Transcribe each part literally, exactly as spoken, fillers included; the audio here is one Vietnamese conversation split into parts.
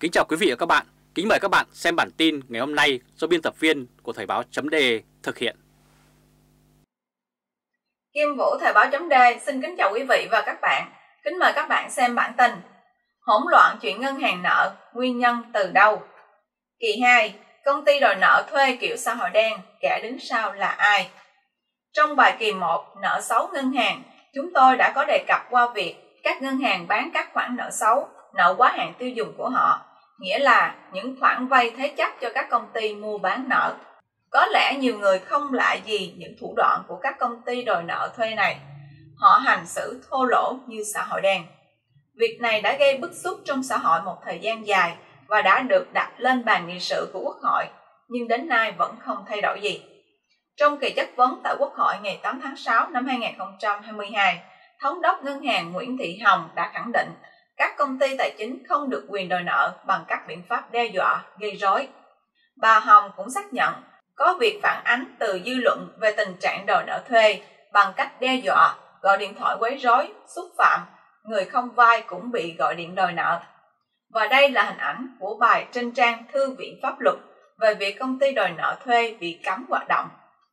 Kính chào quý vị và các bạn. Kính mời các bạn xem bản tin ngày hôm nay do biên tập viên của Thời báo.de thực hiện. Kim Vũ, Thời báo.de xin kính chào quý vị và các bạn. Kính mời các bạn xem bản tin hỗn loạn chuyện ngân hàng nợ, nguyên nhân từ đâu? Kỳ hai, công ty đòi nợ thuê kiểu xã hội đen, kẻ đứng sau là ai? Trong bài kỳ một, nợ xấu ngân hàng, chúng tôi đã có đề cập qua việc các ngân hàng bán các khoản nợ xấu, nợ quá hạn tiêu dùng của họ, nghĩa là những khoản vay thế chấp cho các công ty mua bán nợ. Có lẽ nhiều người không lạ gì những thủ đoạn của các công ty đòi nợ thuê này. Họ hành xử thô lỗ như xã hội đen. Việc này đã gây bức xúc trong xã hội một thời gian dài và đã được đặt lên bàn nghị sự của Quốc hội, nhưng đến nay vẫn không thay đổi gì. Trong kỳ chất vấn tại Quốc hội ngày tám tháng sáu năm hai nghìn không trăm hai mươi hai, Thống đốc Ngân hàng Nguyễn Thị Hồng đã khẳng định các công ty tài chính không được quyền đòi nợ bằng các biện pháp đe dọa, gây rối. Bà Hồng cũng xác nhận có việc phản ánh từ dư luận về tình trạng đòi nợ thuê bằng cách đe dọa, gọi điện thoại quấy rối, xúc phạm, người không vay cũng bị gọi điện đòi nợ. Và đây là hình ảnh của bài trên trang Thư viện Pháp luật về việc công ty đòi nợ thuê bị cấm hoạt động.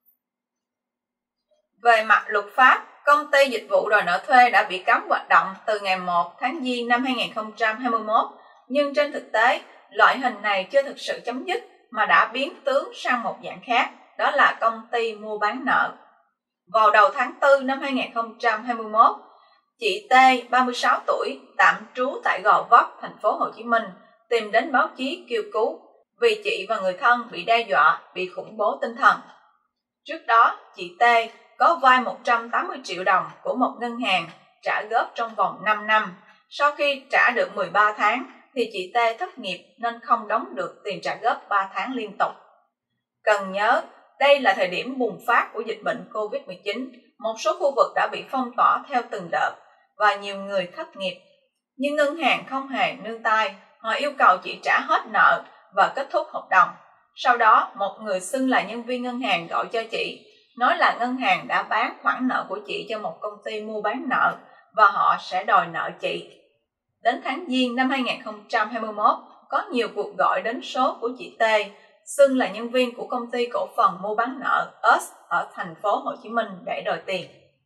Về mặt luật pháp, công ty dịch vụ đòi nợ thuê đã bị cấm hoạt động từ ngày một tháng Giêng năm hai nghìn không trăm hai mươi mốt, nhưng trên thực tế, loại hình này chưa thực sự chấm dứt mà đã biến tướng sang một dạng khác, đó là công ty mua bán nợ. Vào đầu tháng tư năm hai nghìn không trăm hai mươi mốt, chị T, ba mươi sáu tuổi, tạm trú tại Gò Vấp, thành phố Hồ Chí Minh, tìm đến báo chí kêu cứu vì chị và người thân bị đe dọa, bị khủng bố tinh thần. Trước đó, chị T có vay một trăm tám mươi triệu đồng của một ngân hàng trả góp trong vòng năm năm. Sau khi trả được mười ba tháng, thì chị T thất nghiệp nên không đóng được tiền trả góp ba tháng liên tục. Cần nhớ, đây là thời điểm bùng phát của dịch bệnh Covid mười chín, một số khu vực đã bị phong tỏa theo từng đợt và nhiều người thất nghiệp. Nhưng ngân hàng không hề nương tay, họ yêu cầu chị trả hết nợ và kết thúc hợp đồng. Sau đó, một người xưng là nhân viên ngân hàng gọi cho chị, nói là ngân hàng đã bán khoản nợ của chị cho một công ty mua bán nợ và họ sẽ đòi nợ chị. Đến tháng Giêng năm hai nghìn không trăm hai mươi mốt, có nhiều cuộc gọi đến số của chị T, xưng là nhân viên của công ty cổ phần mua bán nợ ét ở thành phố Hồ Chí Minh để đòi tiền.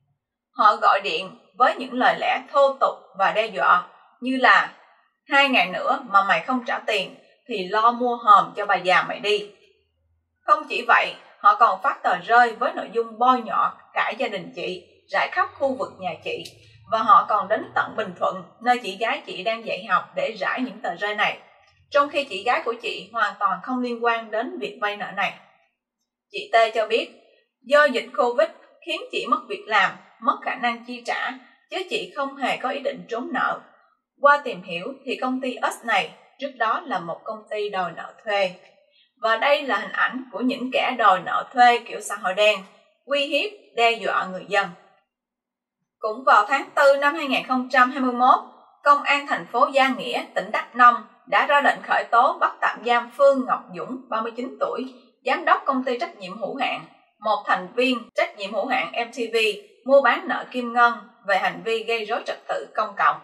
Họ gọi điện với những lời lẽ thô tục và đe dọa như là hai ngày nữa mà mày không trả tiền thì lo mua hòm cho bà già mày đi. Không chỉ vậy, họ còn phát tờ rơi với nội dung bôi nhọ cả gia đình chị, rải khắp khu vực nhà chị. Và họ còn đến tận Bình Thuận, nơi chị gái chị đang dạy học để rải những tờ rơi này, trong khi chị gái của chị hoàn toàn không liên quan đến việc vay nợ này. Chị T cho biết, do dịch Covid khiến chị mất việc làm, mất khả năng chi trả, chứ chị không hề có ý định trốn nợ. Qua tìm hiểu thì công ty S này trước đó là một công ty đòi nợ thuê. Và đây là hình ảnh của những kẻ đòi nợ thuê kiểu xã hội đen, uy hiếp, đe dọa người dân. Cũng vào tháng tư năm hai nghìn không trăm hai mươi mốt, Công an thành phố Gia Nghĩa, tỉnh Đắk Nông đã ra lệnh khởi tố bắt tạm giam Phương Ngọc Dũng, ba mươi chín tuổi, giám đốc công ty trách nhiệm hữu hạn, một thành viên trách nhiệm hữu hạn em tê vê mua bán nợ Kim Ngân về hành vi gây rối trật tự công cộng.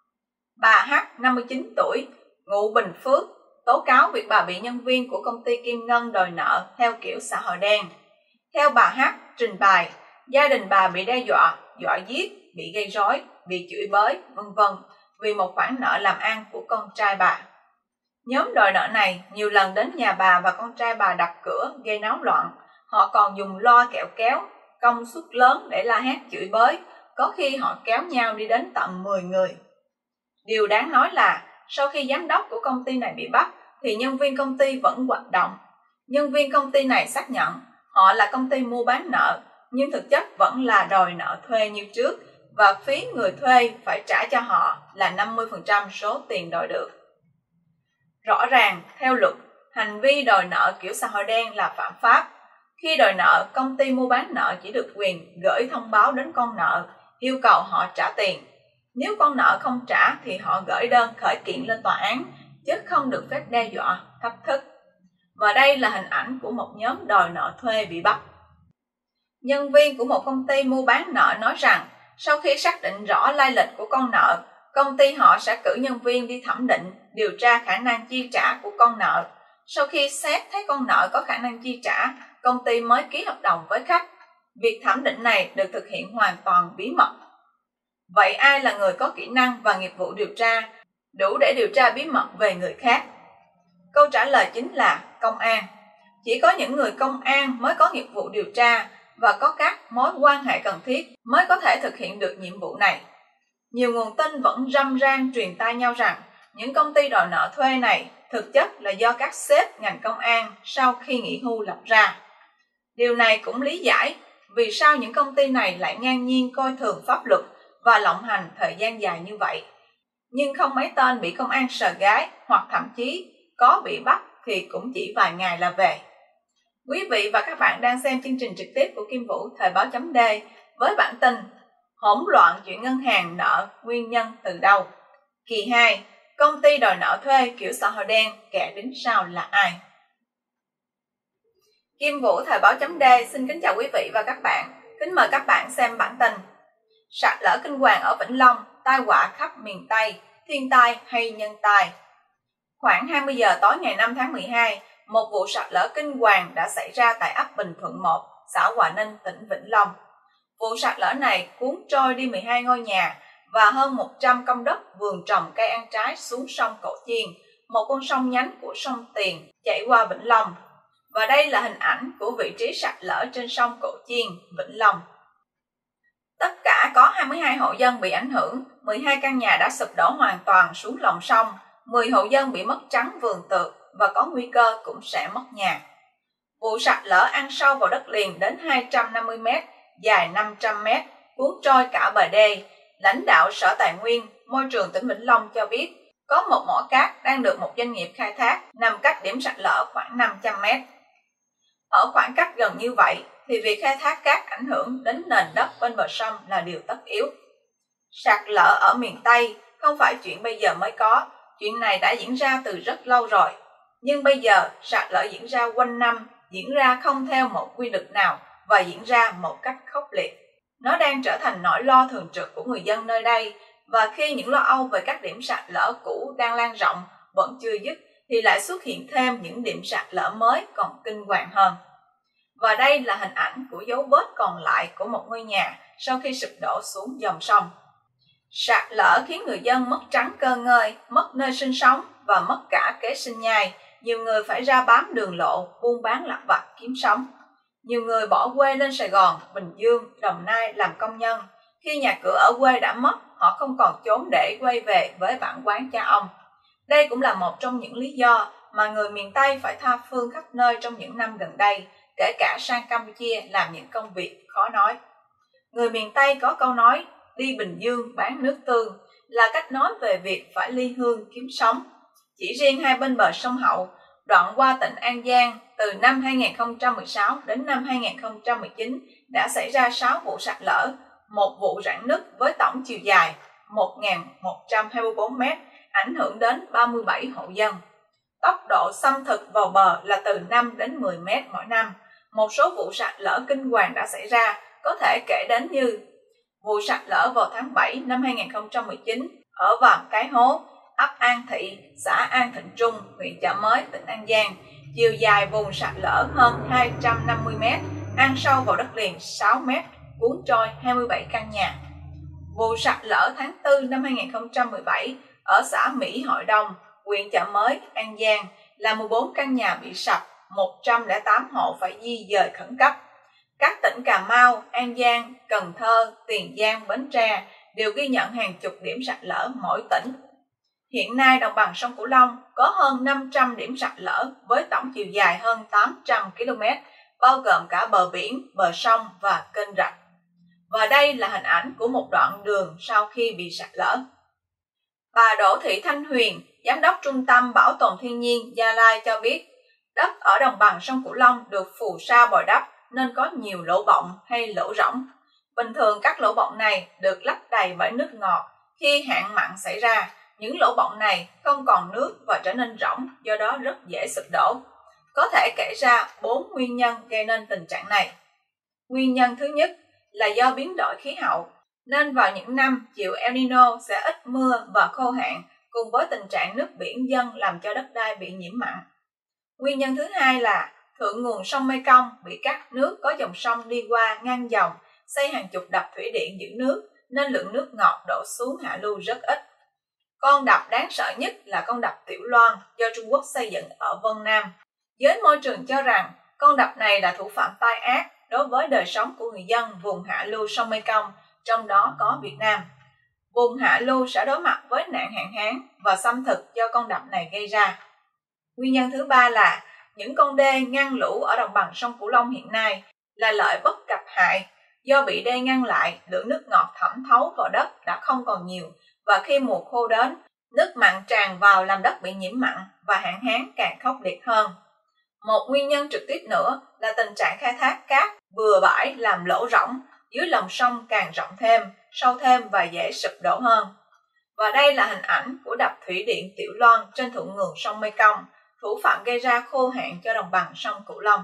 Bà H, năm mươi chín tuổi, ngụ Bình Phước, tố cáo việc bà bị nhân viên của công ty Kim Ngân đòi nợ theo kiểu xã hội đen. Theo bà H trình bày, gia đình bà bị đe dọa, dọa giết, bị gây rối, bị chửi bới, vân vân vì một khoản nợ làm ăn của con trai bà. Nhóm đòi nợ này nhiều lần đến nhà bà và con trai bà đập cửa gây náo loạn. Họ còn dùng loa kẹo kéo, công suất lớn để la hét chửi bới, có khi họ kéo nhau đi đến tận mười người. Điều đáng nói là sau khi giám đốc của công ty này bị bắt thì nhân viên công ty vẫn hoạt động. Nhân viên công ty này xác nhận họ là công ty mua bán nợ, nhưng thực chất vẫn là đòi nợ thuê như trước và phí người thuê phải trả cho họ là năm mươi phần trăm số tiền đòi được. Rõ ràng, theo luật, hành vi đòi nợ kiểu xã hội đen là phạm pháp. Khi đòi nợ, công ty mua bán nợ chỉ được quyền gửi thông báo đến con nợ, yêu cầu họ trả tiền. Nếu con nợ không trả thì họ gửi đơn khởi kiện lên tòa án, chứ không được phép đe dọa, thách thức. Và đây là hình ảnh của một nhóm đòi nợ thuê bị bắt. Nhân viên của một công ty mua bán nợ nói rằng sau khi xác định rõ lai lịch của con nợ, công ty họ sẽ cử nhân viên đi thẩm định điều tra khả năng chi trả của con nợ. Sau khi xét thấy con nợ có khả năng chi trả, công ty mới ký hợp đồng với khách. Việc thẩm định này được thực hiện hoàn toàn bí mật. Vậy ai là người có kỹ năng và nghiệp vụ điều tra đủ để điều tra bí mật về người khác? Câu trả lời chính là công an. Chỉ có những người công an mới có nghiệp vụ điều tra và có các mối quan hệ cần thiết mới có thể thực hiện được nhiệm vụ này. Nhiều nguồn tin vẫn râm ran truyền tai nhau rằng những công ty đòi nợ thuê này thực chất là do các sếp ngành công an sau khi nghỉ hưu lập ra. Điều này cũng lý giải vì sao những công ty này lại ngang nhiên coi thường pháp luật và lộng hành thời gian dài như vậy. Nhưng không mấy tên bị công an sờ gái, hoặc thậm chí có bị bắt thì cũng chỉ vài ngày là về. Quý vị và các bạn đang xem chương trình trực tiếp của Kim Vũ Thời báo chấm D với bản tin Hỗn loạn chuyện ngân hàng nợ, nguyên nhân từ đâu? Kỳ hai, công ty đòi nợ thuê kiểu xã hội đen, kẻ đứng sau là ai? Kim Vũ Thời báo chấm D xin kính chào quý vị và các bạn. Kính mời các bạn xem bản tin Sạt lở kinh hoàng ở Vĩnh Long, tai họa khắp miền Tây, thiên tai hay nhân tai? Khoảng hai mươi giờ tối ngày năm tháng mười hai, một vụ sạt lở kinh hoàng đã xảy ra tại ấp Bình Thuận một, xã Hòa Ninh, tỉnh Vĩnh Long. Vụ sạt lở này cuốn trôi đi mười hai ngôi nhà và hơn một trăm công đất vườn trồng cây ăn trái xuống sông Cổ Chiên, một con sông nhánh của sông Tiền chảy qua Vĩnh Long. Và đây là hình ảnh của vị trí sạt lở trên sông Cổ Chiên, Vĩnh Long. Tất cả có hai mươi hai hộ dân bị ảnh hưởng, mười hai căn nhà đã sụp đổ hoàn toàn xuống lòng sông, mười hộ dân bị mất trắng vườn tược và có nguy cơ cũng sẽ mất nhà. Vụ sạt lở ăn sâu vào đất liền đến hai trăm năm mươi mét, dài năm trăm mét, cuốn trôi cả bờ đê. Lãnh đạo Sở Tài nguyên, Môi trường tỉnh Vĩnh Long cho biết, có một mỏ cát đang được một doanh nghiệp khai thác nằm cách điểm sạt lở khoảng năm trăm mét. Ở khoảng cách gần như vậy, thì việc khai thác cát ảnh hưởng đến nền đất bên bờ sông là điều tất yếu. Sạt lở ở miền Tây không phải chuyện bây giờ mới có, chuyện này đã diễn ra từ rất lâu rồi. Nhưng bây giờ, sạt lở diễn ra quanh năm, diễn ra không theo một quy luật nào và diễn ra một cách khốc liệt. Nó đang trở thành nỗi lo thường trực của người dân nơi đây, và khi những lo âu về các điểm sạt lở cũ đang lan rộng vẫn chưa dứt, thì lại xuất hiện thêm những điểm sạt lở mới còn kinh hoàng hơn. Và đây là hình ảnh của dấu vết còn lại của một ngôi nhà sau khi sụp đổ xuống dòng sông. Sạt lở khiến người dân mất trắng cơ ngơi, mất nơi sinh sống và mất cả kế sinh nhai. Nhiều người phải ra bám đường lộ, buôn bán lặt vặt kiếm sống. Nhiều người bỏ quê lên Sài Gòn, Bình Dương, Đồng Nai làm công nhân. Khi nhà cửa ở quê đã mất, họ không còn chốn để quay về với bản quán cha ông. Đây cũng là một trong những lý do mà người miền Tây phải tha phương khắp nơi trong những năm gần đây, kể cả sang Campuchia làm những công việc khó nói. Người miền Tây có câu nói, đi Bình Dương bán nước tương, là cách nói về việc phải ly hương kiếm sống. Chỉ riêng hai bên bờ sông Hậu, đoạn qua tỉnh An Giang, từ năm hai nghìn không trăm mười sáu đến năm hai nghìn không trăm mười chín đã xảy ra sáu vụ sạt lở, một vụ rạn nứt với tổng chiều dài một nghìn một trăm hai mươi tư mét, ảnh hưởng đến ba mươi bảy hộ dân. Tốc độ xâm thực vào bờ là từ năm đến mười mét mỗi năm. Một số vụ sạt lở kinh hoàng đã xảy ra, có thể kể đến như vụ sạt lở vào tháng bảy năm hai nghìn không trăm mười chín ở Vàm Cái Hố, ấp An Thị, xã An Thịnh Trung, huyện Chợ Mới, tỉnh An Giang. Chiều dài vùng sạt lở hơn hai trăm năm mươi mét, ăn sâu vào đất liền sáu mét, cuốn trôi hai mươi bảy căn nhà. Vụ sạt lở tháng tư năm hai nghìn không trăm mười bảy ở xã Mỹ Hội Đông, huyện Chợ Mới, An Giang là mười bốn căn nhà bị sập, một trăm lẻ tám hộ phải di dời khẩn cấp. Các tỉnh Cà Mau, An Giang, Cần Thơ, Tiền Giang, Bến Tre đều ghi nhận hàng chục điểm sạt lở mỗi tỉnh. Hiện nay, đồng bằng sông Cửu Long có hơn năm trăm điểm sạt lở với tổng chiều dài hơn tám trăm ki lô mét, bao gồm cả bờ biển, bờ sông và kênh rạch. Và đây là hình ảnh của một đoạn đường sau khi bị sạt lở. Bà Đỗ Thị Thanh Huyền, Giám đốc Trung tâm Bảo tồn Thiên nhiên Gia Lai cho biết, đất ở đồng bằng sông Cửu Long được phù sa bồi đắp nên có nhiều lỗ bọng hay lỗ rỗng. Bình thường các lỗ bọng này được lấp đầy bởi nước ngọt. Khi hạn mặn xảy ra, những lỗ bọng này không còn nước và trở nên rỗng, do đó rất dễ sụp đổ. Có thể kể ra bốn nguyên nhân gây nên tình trạng này. Nguyên nhân thứ nhất là do biến đổi khí hậu, nên vào những năm chịu El Nino sẽ ít mưa và khô hạn, cùng với tình trạng nước biển dâng làm cho đất đai bị nhiễm mặn. Nguyên nhân thứ hai là thượng nguồn sông Mekong bị cắt nước có dòng sông đi qua ngăn dòng, xây hàng chục đập thủy điện giữ nước nên lượng nước ngọt đổ xuống hạ lưu rất ít. Con đập đáng sợ nhất là con đập Tiểu Loan do Trung Quốc xây dựng ở Vân Nam. Giới môi trường cho rằng con đập này là thủ phạm tai ác đối với đời sống của người dân vùng hạ lưu sông Mekong, trong đó có Việt Nam. Vùng hạ lưu sẽ đối mặt với nạn hạn hán và xâm thực do con đập này gây ra. Nguyên nhân thứ ba là những con đê ngăn lũ ở đồng bằng sông Cửu Long hiện nay là lợi bất cập hại. Do bị đê ngăn lại, lượng nước ngọt thẩm thấu vào đất đã không còn nhiều, và khi mùa khô đến, nước mặn tràn vào làm đất bị nhiễm mặn và hạn hán càng khốc liệt hơn. Một nguyên nhân trực tiếp nữa là tình trạng khai thác cát bừa bãi làm lỗ rỗng dưới lòng sông càng rộng thêm, sâu thêm và dễ sụp đổ hơn. Và đây là hình ảnh của đập thủy điện Tiểu Loan trên thượng nguồn sông Mekong, thủ phạm gây ra khô hạn cho đồng bằng sông Cửu Long.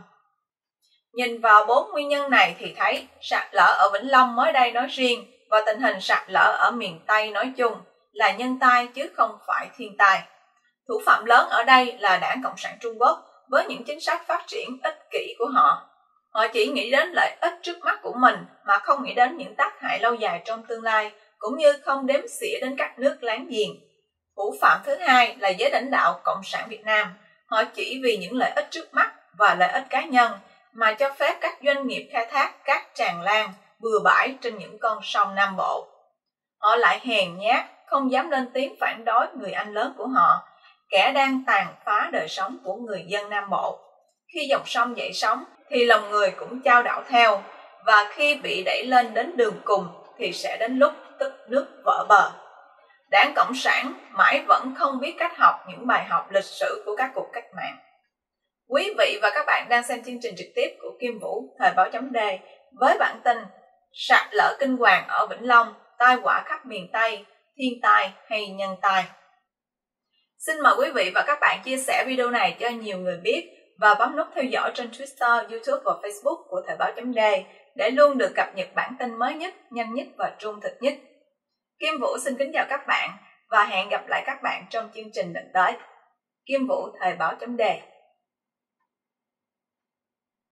Nhìn vào bốn nguyên nhân này thì thấy sạt lở ở Vĩnh Long mới đây nói riêng và tình hình sạt lở ở miền Tây nói chung là nhân tai chứ không phải thiên tai. Thủ phạm lớn ở đây là Đảng Cộng sản Trung Quốc với những chính sách phát triển ích kỷ của họ. Họ chỉ nghĩ đến lợi ích trước mắt của mình mà không nghĩ đến những tác hại lâu dài trong tương lai, cũng như không đếm xỉa đến các nước láng giềng. Thủ phạm thứ hai là giới lãnh đạo Cộng sản Việt Nam. Họ chỉ vì những lợi ích trước mắt và lợi ích cá nhân mà cho phép các doanh nghiệp khai thác cát tràn lan, bừa bãi trên những con sông Nam Bộ. Họ lại hèn nhát, không dám lên tiếng phản đối người anh lớn của họ, kẻ đang tàn phá đời sống của người dân Nam Bộ. Khi dòng sông dậy sóng thì lòng người cũng chao đảo theo, và khi bị đẩy lên đến đường cùng thì sẽ đến lúc tức nước vỡ bờ. Đảng Cộng sản mãi vẫn không biết cách học những bài học lịch sử của các cuộc cách mạng. Quý vị và các bạn đang xem chương trình trực tiếp của Kim Vũ, Thời báo chấm D với bản tin sạt lở kinh hoàng ở Vĩnh Long, tai họa khắp miền Tây, thiên tai hay nhân tai. Xin mời quý vị và các bạn chia sẻ video này cho nhiều người biết và bấm nút theo dõi trên Twitter, YouTube và Facebook của Thời báo chấm D để luôn được cập nhật bản tin mới nhất, nhanh nhất và trung thực nhất. Kim Vũ xin kính chào các bạn và hẹn gặp lại các bạn trong chương trình lần tới. Kim Vũ, Thời báo chấm D.